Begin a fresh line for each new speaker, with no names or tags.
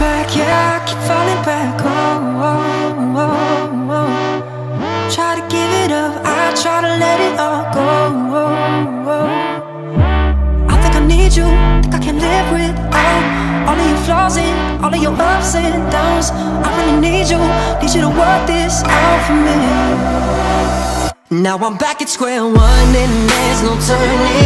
back, yeah, I keep falling back. Oh, oh, oh, oh. Try to give it up, I try to let it all go. Oh, oh. I think I need you, think I can live with all of your flaws and all of your ups and downs. I really need you to work this out for me. Now I'm back at square one and there's no turning